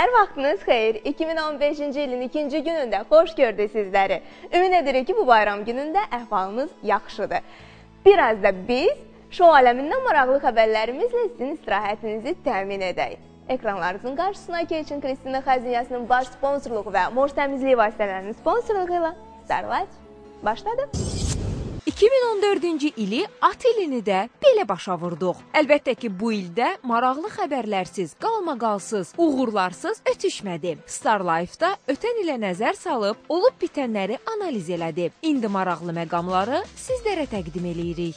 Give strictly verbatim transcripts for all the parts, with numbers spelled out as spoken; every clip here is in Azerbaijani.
Hər vaxtınız xeyir. iki min on beşinci ilin ikinci günündə xoş gördük sizləri. Ümid edirik ki, bu bayram günündə əhvalınız yaxşıdır. Biraz da biz şou aləmindən maraqlı xəbərlərimizlə sizin istirahətinizi təmin edək. Ekranlarınızın qarşısına Kitchen Kristina Xəziyyəsinin baş sponsorluğu və Mors təmizliyi vasitələrinin sponsorluğu ilə Starlight başladı. iki min on dördüncü ili at ilini də belə başa vurduq. Əlbəttə ki, bu ildə maraqlı xəbərlərsiz, qalmaqalsız, uğurlarsız ötüşmədi. Starlife-da ötən ilə nəzər salıb, olub bitənləri analiz elədi. İndi maraqlı məqamları sizlərə təqdim eləyirik.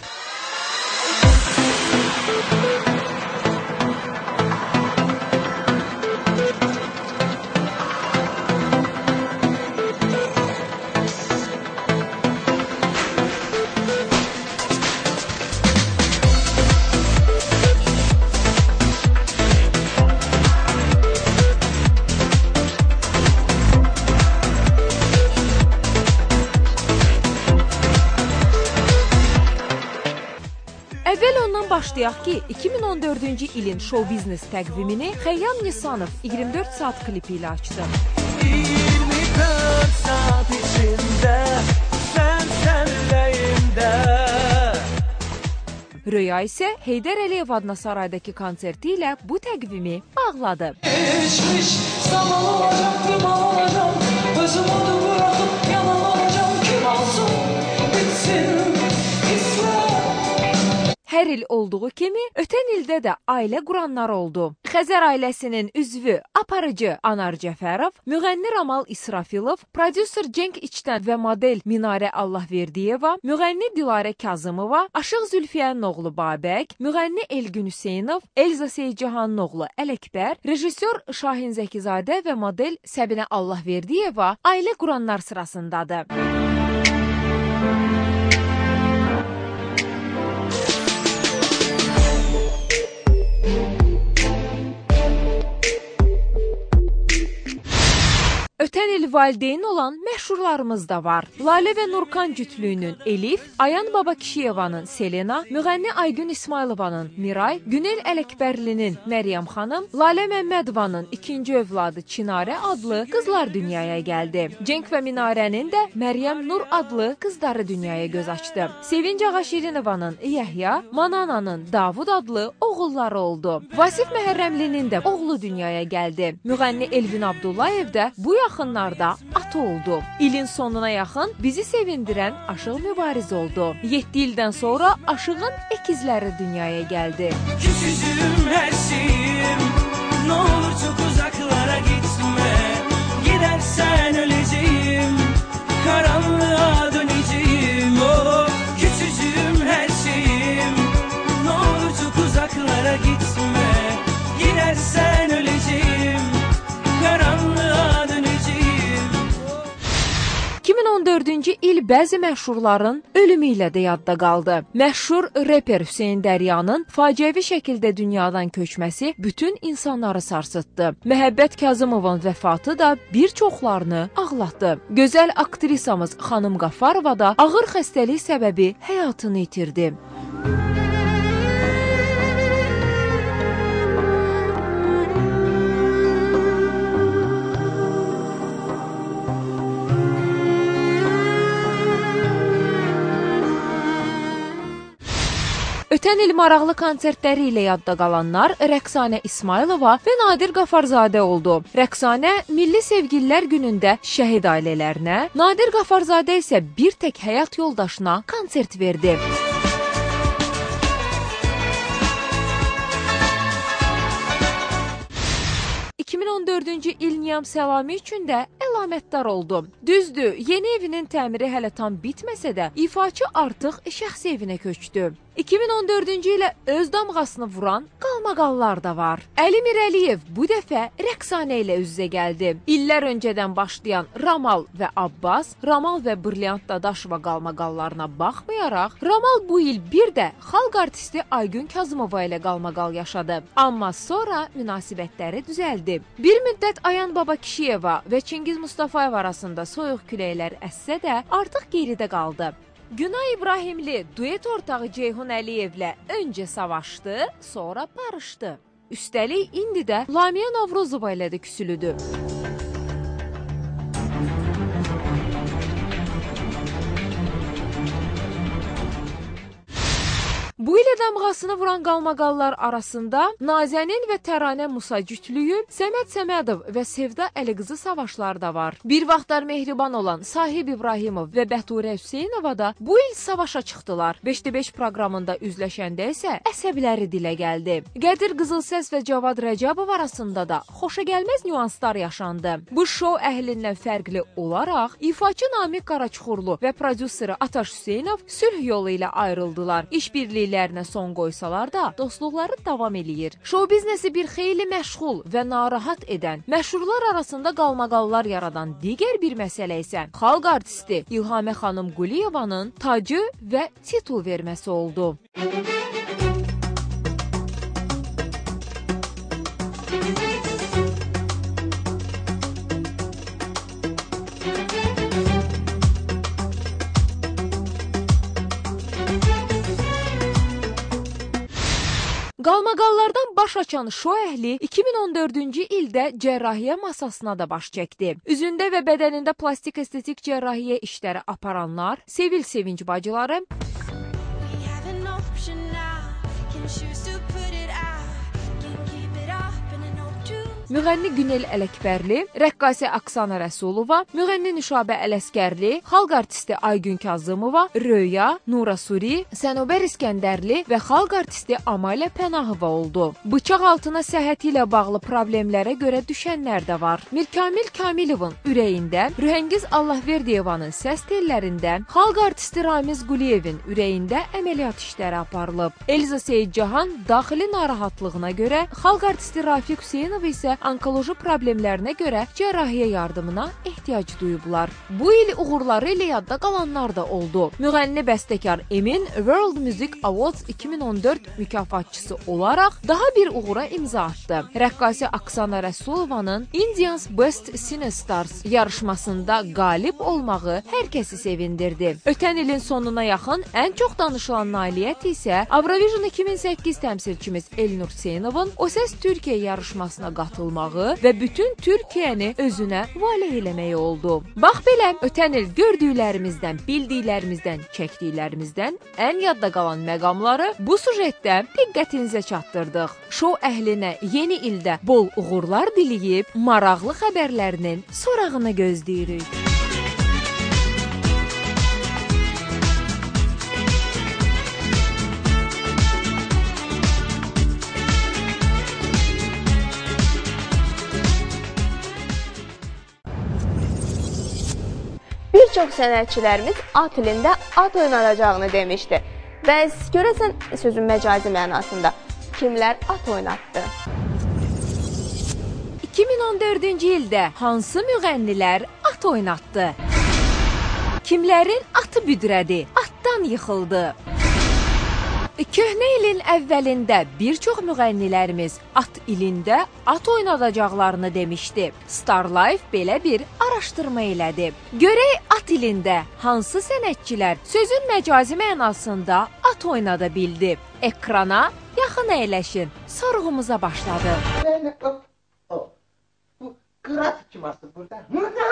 Əvvəl ondan başlayaq ki, iki min on dördüncü ilin show biznes təqvimini Xəyyam Nisanov iyirmi dörd saat klipi ilə açdı. iyirmi dörd saat içində, sən sən ürəyimdə. Röya isə Heydər Əliyev adına saraydakı konserti ilə bu təqvimi bağladı. Eşmiş, zaman olacaq, yaman olacaq, özüm onu bıraxıb yalan olacaq, kim alsın, bitsin, istər. Hər il olduğu kimi, ötən ildə də ailə quranlar oldu. Xəzər ailəsinin üzvü, aparıcı Anar Cəfərov, müğənni Ramal İsrafilov, prodüser Cenk İçdən və model Minarə Allahverdiyeva, müğənni Dilarə Kazımova, Aşıq Zülfiyənin oğlu Babək, müğənni Elgün Hüseynov, Elza Seycihanın oğlu Ələkbər, rejissor Şahin Zəkizadə və model Səbinə Allahverdiyeva ailə quranlar sırasındadır. Ötən il valideyn olan məşhurlarımız da var. Lalə və Nurkan cütlüyünün Elif, Ayan Babakişiyevanın Selena, müğənni Aygün İsmailovanın Miray, Günel Ələkbərlinin Məryəm xanım, Lalə Məmmədovanın ikinci övladı Çinarə adlı qızlar dünyaya gəldi. Cenk və Minarənin də Məryəm Nur adlı qızları dünyaya göz açdı. Sevinc Ağaşirinovanın Yəhya, Manananın Davud adlı oğulları oldu. Vasif Məhərrəmlinin də oğlu dünyaya gəldi. Müğənni Elvin Abdullayev də bu yaxınlarda ata oldu. İlin sonuna yaxın bizi sevindirən Aşıq Mübariz oldu. yeddi ildən sonra Aşığın əkizləri dünyaya gəldi. Küçücüğüm hər şeyim, nə olur çox uzaqlara gitmə, gedərsən öləcəyim, karanlığa dönəcəyim. Oh, küçücüğüm hər şeyim, nə olur çox uzaqlara gitmə, gedərsən öləcəyim, karanlığa dönəcəyim. iki min on dördüncü il bəzi məşhurların ölümü ilə də yadda qaldı. Məşhur reper Hüseyn Dəryanın faciəvi şəkildə dünyadan köçməsi bütün insanları sarsıtdı. Məhəbbət Kazımovun vəfatı da bir çoxlarını ağlatdı. Gözəl aktrisamız Xanım Qafarova da ağır xəstəlik səbəbi həyatını itirdi. Ötən il maraqlı konsertləri ilə yadda qalanlar Rəqsanə İsmailova və Nadir Qafarzadə oldu. Rəqsanə Milli Sevgililər günündə şəhid ailələrinə, Nadir Qafarzadə isə bir tək həyat yoldaşına konsert verdi. iki min on dördüncü il Niyam Səlami üçün də əlamətdar oldu. Düzdür, yeni evinin təmiri hələ tam bitməsə də, ifaçı artıq şəxsi evinə köçdü. iki min on dördüncü ilə öz damğasını vuran qalmaqallar da var. Əli Mirəliyev bu dəfə Rəqsanə ilə üz-üzə gəldi. İllər öncədən başlayan Ramal və Abbas, Ramal və Brilliant Dadaşova qalmaqallarına baxmayaraq, Ramal bu il bir də xalq artisti Aygün Kazımova ilə qalmaqal yaşadı. Amma sonra münasibətləri düzəldi. Bir müddət Ayan Babakişiyeva və Çingiz Mustafayev arasında soyuq küləklər əssə də artıq geridə qaldı. Günay İbrahimli duet ortağı Ceyhun Əliyevlə öncə savaşdı, sonra barışdı. Üstəlik, indi də Lamiyə Novruzova ilə də küsülüdür. Bu ilə damğasını vuran qalmaqallar arasında Nazənin və Təranə Musa cütlüyü, Səməd Səmədov və Sevda Əliqızı Savaşlar da var. Bir vaxtlar mehriban olan Sahib İbrahimov və Bəturə Hüseynova da bu il savaşa çıxdılar. beşdə beş proqramında üzləşəndə isə əsəbləri dilə gəldi. Qədir Qızılsəs və Cavad Rəcəbov arasında da xoşagəlməz nüanslar yaşandı. Bu şou əhlindən fərqli olaraq ifaçı Namiq Qaraçuxurlu və prodüseri Ataş Hüseynov sülh yolu ilə ayrıldılar. İşbirliyi son qoysalar da dostluqları davam eləyir. Şou biznesi bir xeyli məşğul və narahat edən, məşhurlar arasında qalmaqallar yaradan digər bir məsələ isə xalq artisti İlhamə xanım Quliyevanın tacı və titul verməsi oldu. Qalmaqallardan baş açan şou əhli iki min on dördüncü ildə cərrahiyyə masasına da baş çəkdi. Üzündə və bədənində plastik estetik cərrahiyyə işləri aparanlar, Sevil Sevinç bacıları, müğənni Günel Ələkbərli, rəqqasə Aksana Rəsulova, müğənni Nüşabə Ələskərli, xalq artisti Aygün Kazımova, Röya, Nura Suri, Sənubər İskəndərli və xalq artisti Amalə Pənahova oldu. Bıçaq altına səhhəti ilə bağlı problemlərə görə düşənlər də var. Mirkamil Kamilovun ürəyində, Rühəngiz Allahverdiyevanın səs tellərində, xalq artisti Ramiz Quliyevin ürəyində əməliyyat işləri aparılıb. Elza Seyidcahan daxili narahatlığına görə, xalq artisti Rafiq Hüseynov isə onkoloji problemlərinə görə cərrahiyyə yardımına ehtiyac duyublar. Bu il uğurları ilə yadda qalanlar da oldu. Müğənni bəstəkar Emin World Music Awards iki min on dörd mükafatçısı olaraq daha bir uğura imza atdı. Rəqqasə Aksana Rəsulovanın Indians Best Cine Stars yarışmasında qalib olmağı hər kəsi sevindirdi. Ötən ilin sonuna yaxın ən çox danışılan nailiyyət isə Avrovision iki min səkkiz təmsilçimiz Elnur Hüseynovun O Səs Türkiyə yarışmasına qatılmağı və bütün Türkiyəni özünə valeh eləməyi oldu. Bax belə, ötən il gördüklərimizdən, bildiklərimizdən, çəkdiklərimizdən ən yadda qalan məqamları bu sujetdə diqqətinizə çatdırdıq. Şou əhlinə yeni ildə bol uğurlar diləyib, maraqlı xəbərlərinin sorağını gözləyirik. Bir çox sənətçilərimiz at ilində at oynanacağını demişdi. Bəs görəsən sözün məcazi mənasında kimlər at oynatdı? iki min on dördüncü ildə hansı müğənnilər at oynatdı? Kimlərin atı büdrədi, atdan yıxıldı? Köhnə ilin əvvəlində bir çox müğənnilərimiz at ilində at oynadacaqlarını demişdi. Star Life belə bir araşdırma elədi. Görək at ilində hansı sənətçilər sözün məcazi mənasında at oynada bildi? Ekrana yaxın əyləşin. Sorğumuza başladı. Bu qırat kiması burada.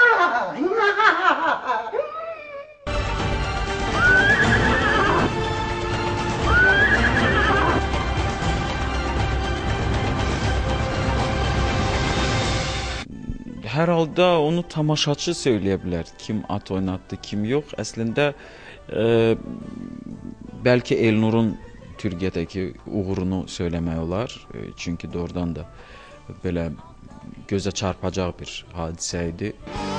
Hər halda onu tamaşaçı söyləyə bilər. Kim at oynatdı, kim yox. Əslində e, bəlkə Elnurun Türkiyədəki uğurunu söyləmək olar. E, çünki doğrudan da belə gözə çarpacaq bir hadisə idi.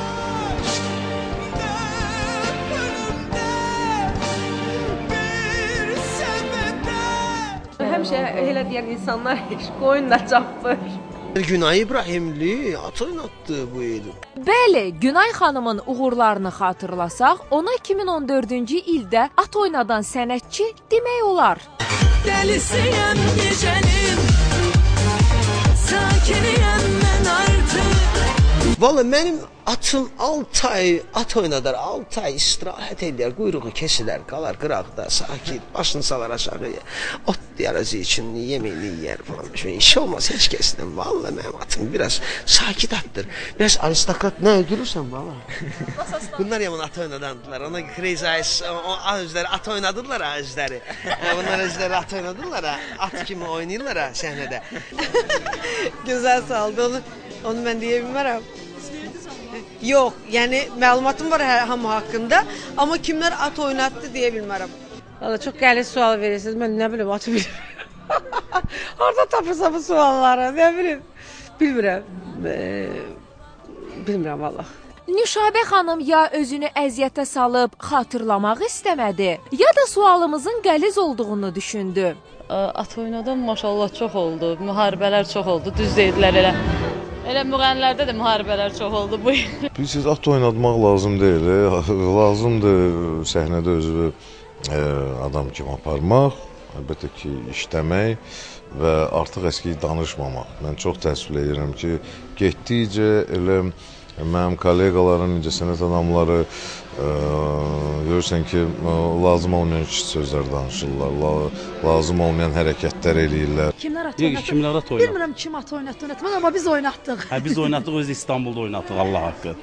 Həmişə elə deyən insanlar eşq oyunla çapır. Günay İbrahimli at oynatdı bu il. Bəli, Günay xanımın uğurlarını xatırlasaq, ona iki min on dördüncü ildə at oynadan sənətçi demək olar. Dəlisiyəm gecənin, sakiniyəm mən artıq. Vallahi mənim Atın altı ay at oynadar, altı ay istirahət edir, quyruğu kesilər, qalar qıraqda, sakit, başını salar aşağıya, ot diyarızı için yemeyini yer falan. Şöyle iş olmaz hiç kesin. Vallahi benim atım biraz sakit attır. Biraz aristokrat ne gülürsen valla. Bunlar yaman at oynadandılar. Ona Crazy Eyes, o özleri at oynadılar ha özleri. Bunlar özleri at oynadılar ha. At kimi oynayırlar ha sahnede. Güzel saldı onu. Onu ben diyebilmem. Yok, yani məlumatım var hər hamı haqqında, amma kimlər at oynattı deyə bilmərəm. Valla çok gəlir sual verirsiniz, mən nə bilim atı bilmirəm. Orada tapırsam bu sualları, nə bilim, bilmirəm. Ee, bilmirəm valla. Nüşabə xanım ya özünü əziyyətə salıb xatırlamaq istəmədi, ya da sualımızın qəliz olduğunu düşündü. At oynadan maşallah çox oldu, müharibələr çox oldu, düz deyirlər elə. Elə müğənnilərdə də müharibələr çox oldu bu il. Bilirsiniz, at oynatmaq lazım deyil. Lazımdır səhnədə özünü e, adam kimi aparmaq, əlbəttə ki, işləmək və artıq əski danışmamaq. Mən çox təəssüf edirəm ki, getdikcə elə mənim kolleqaların, incəsənət adamları e, görürsən ki, lazım olmayan sözlər danışırlar, la, lazım olmayan hərəkətlər eləyirlər. Kimlər at oynatdı? Kimlər at oynatdı? Bilmirəm kim at oynatdı, oynatmadı, amma biz oynatdıq. Hə, biz oynatdıq, öz İstanbulda oynatdıq, Allah haqqı.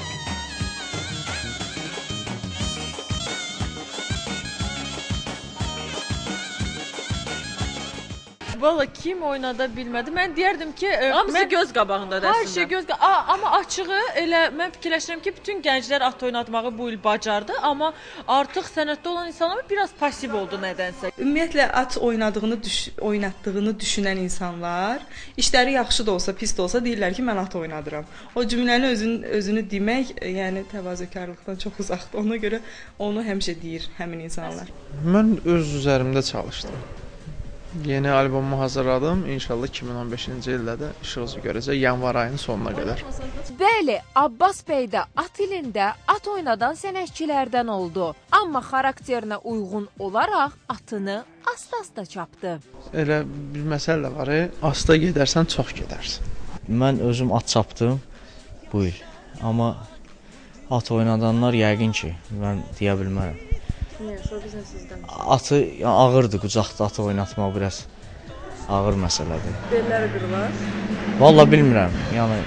Valla kim oynada bilmədi. Mən deyərdim ki, hamısı mən, göz qabağında da. Hər şey göz qabağında. Amma açığı elə mən fikirləşirəm ki, bütün gənclər at oynatmağı bu il bacardı, amma artıq sənətdə olan insanlar biraz pasiv oldu nədənsə. Ümumiyyətlə at oynadığını, düş oynatdığını düşünən insanlar, işləri yaxşı da olsa, pis də olsa deyirlər ki, mən at oynadıram. O cümləni özün, özünü demək, yəni təvazökarlıqdan çox uzaqdır. Ona görə onu həmişə deyir həmin insanlar. Mən öz üzərimdə çalışdım. Yeni albomu hazırladım. İnşallah iki min on beşinci ildə də işığımızı görəcək yanvar ayının sonuna qədər. Bəli, Abbas bəy də at ilində at oynadan sənətçilərdən oldu. Amma xarakterinə uyğun olaraq atını asta-asta çapdı. Elə bir məsələ var, asta gedərsən, çox gedərsən. Mən özüm at çapdım bu il. Amma at oynadanlar yəqin ki, mən deyə bilmərəm. Niyə? Şoubizin sizdən. Atı ağırdır, qucaqda atı oynatmaq biraz ağır məsələdir. Belləri qırılar? Valla bilmirəm, yəni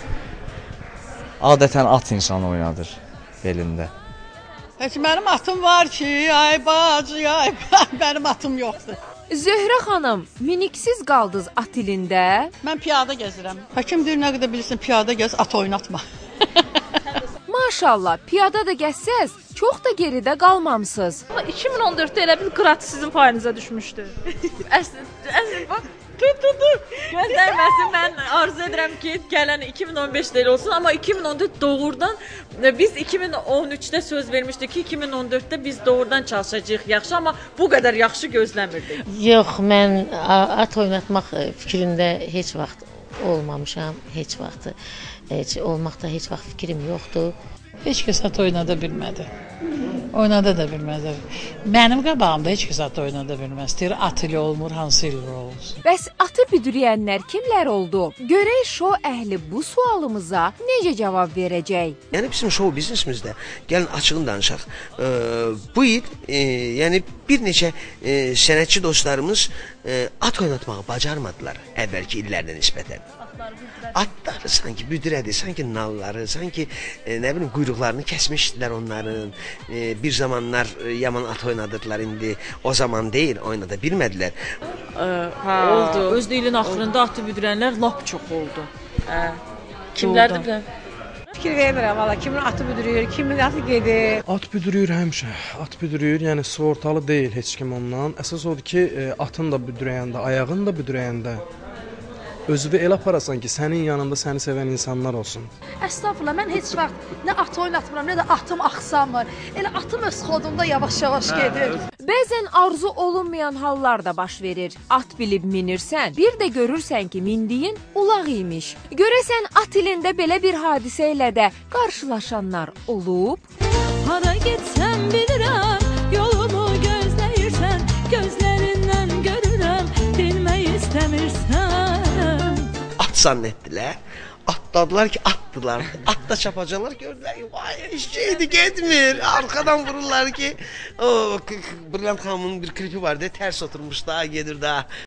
adətən at insanı oynadır belində. Heç mənim atım var ki, ay bacı, ay mənim atım yoxdur. Zöhrə xanım, miniksiz qaldınız at ilində? Mən piyada gəzirəm. Həkim deyir, nə qədər bilirsin, piyada gəz, at oynatma. Maşallah, piyada da gəzsəz, çox da geridə qalmamısınız. iki min on dörddə elə bil qırat sizin payınıza düşmüşdü. Əsl, əsl bax, tut, tut, tut. Göndərməsin, mən arzu edirəm ki, gələn iki min on beşdə elə olsun, amma iki min on dörd doğrudan, biz iki min on üçdə söz vermişdik ki, iki min on dörddə biz doğrudan çalışacağıq yaxşı, amma bu qədər yaxşı gözləmirdik. Yox, mən at oynatmaq fikrində heç vaxt olmamışam, heç vaxt. Heç olmaqda heç vaxt fikrim yoxdur. Heç kəs at oynada bilmədi. Oynada da bilmədi. Mənim qabağımda heç kəs at oynada bilməz. Deyir, at ilə olmur, hansı ilə olsun. Bəs atı büdürəyənlər kimlər oldu? Görək şou əhli bu sualımıza necə cavab verəcək? Yəni bizim şou biznesimizdə, gəlin açığını danışaq. E, bu il, e, yəni bir neçə e, sənətçi dostlarımız e, at oynatmağı bacarmadılar əvvəlki illərlə nisbətən. Atları sanki büdürədi, sanki nalları, sanki e, nə bilim quyruqlarını kəsmişdilər onların. E, bir zamanlar e, yaman at oynadıdılar, indi o zaman deyil, oynada bilmədilər. Ə, hə, oldu. Öz ilin axırında atı büdürənlər lap çox oldu. Hə. Kimlərdir bilən? Fikir vermirəm valla, kimin atı büdürüyor, kimin atı gedir. At büdürüyür həmişə, at büdürüyür, yəni sığortalı deyil heç kim ondan. Əsas odur ki, e, atın da büdürəyəndə, ayağını da büdürəyəndə özünü elə aparasan ki, sənin yanında səni sevən insanlar olsun. Əstəğfurullah, mən heç vaxt nə at oynatmıram, nə də atım axsamır. Elə atım öz xodumda yavaş-yavaş gedir. Bəzən arzu olunmayan hallar da baş verir. At bilib minirsən, bir də görürsən ki, mindiyin ulaq imiş. Görəsən at ilində belə bir hadisə ilə də qarşılaşanlar olub? Hara getsəm bilirəm, yolumu gözləyirsən, gözlərindən görürəm, bilmək istəmirsən. At zannetdilər, atladılar ki, at attılar. At da çapacaklar gördüler ki vay şeydi getmir. Arkadan vururlar ki o Brilliant Hanım'ın bir klipi vardı. Ters oturmuş daha gelir daha